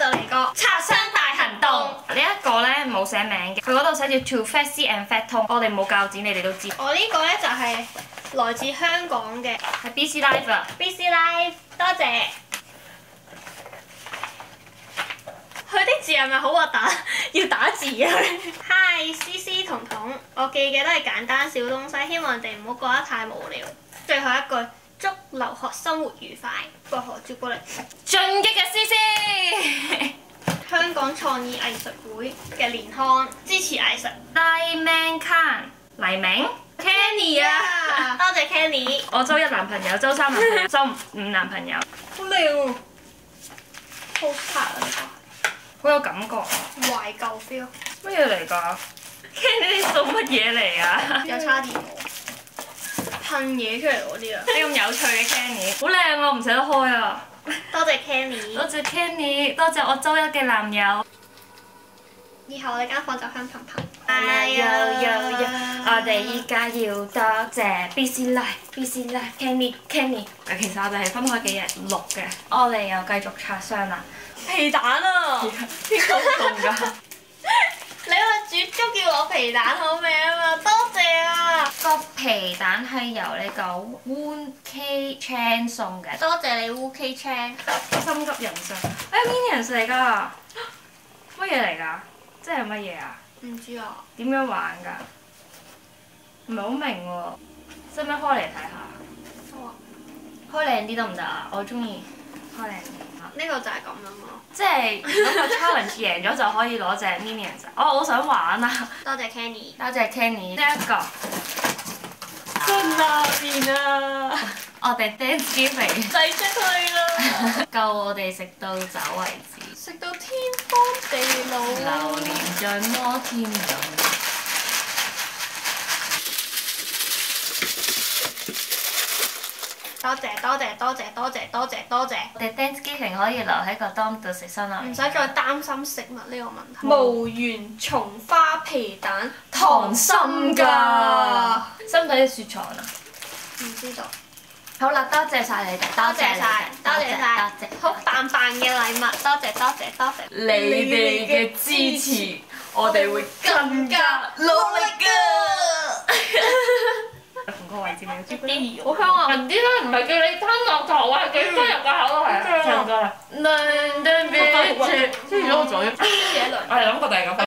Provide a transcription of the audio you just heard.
嚟個拆箱大行動。 呢一個咧冇寫名嘅，佢嗰度寫住 To Fatty and Fat Tone， 我哋冇鉸剪，你哋都知。 我呢個咧就係來自香港嘅， 係 BC Life 啊 BC Life， 多謝。佢啲字係咪好核突？要打字啊！Hi， 思思彤彤，我記嘅都係簡單小東西，希望你哋唔好過得太無聊。最後一句，祝留學生活愉快。薄荷朱古力。 進擊嘅思思。 香港創意藝術會嘅年刊，支持藝術。 黎明 Can 黎明 Kenny 啊！ 多謝 Kenny。 我周一男朋友，周三男朋友，周五男朋友。 好靚喎 ，postcard 啊呢個。 好有感覺啊！ 懷舊 feel。 乜嘢嚟㗎 ？Kenny 你送乜嘢嚟啊？ 有叉電喎，噴嘢出嚟嗰啲啊！ 你咁有趣嘅 Kenny， 好靚啊！唔捨得開啊！ 多謝 Kenny。 多謝 Kenny， 多謝我周一嘅男友。 以後我哋間房就香噴噴。 我哋依家要多謝 BC Life Kenny。其實我哋係分開幾日錄嘅，我哋又繼續拆箱啦。 皮蛋啊！ 邊個送㗎？ 你話煮粥叫我皮蛋好味啊嘛，多謝啊！ 個皮蛋係由呢個 Woon K Chan 送嘅， 多謝你 Woon K Chan。 心急人上。Minions 嚟㗎，乜嘢嚟㗎？即係乜嘢啊？ 唔知啊。 點樣玩㗎？唔係好明喎，使唔使開嚟睇下？ 好啊。 開靚啲得唔得啊？我中意開靚啲。 呢個就係咁樣咯。 即係如果個 challenge 贏咗就可以攞隻 Minions。我好想玩啊！ 多謝 Kenny。 多謝 Kenny。呢一個真拉麵啊！我哋 Thanksgiving 遞出去啦。 夠我哋食到走為止。 食到天荒地老。 流連在摩天輪。 多謝多謝多謝多謝多謝多謝。 我哋 Thanksgiving 可以留喺個 dorm 度食辛辣麵。 唔使再擔心食物呢個問題。無緣松花皮蛋溏心㗎。使唔使雪藏啊？ 唔知道。 好啦，多謝晒你哋， 多謝晒，多謝晒，好棒棒嘅禮物，多謝多謝多謝。 你哋嘅支持，我哋會更加努力㗎。同個位置咪朱古力， 好香啊！ 唔知啦，唔係叫你吞落頭啊，係幾多入個口都係。差唔多啦。兩對面，黐咗個嘴。我哋諗過第二個。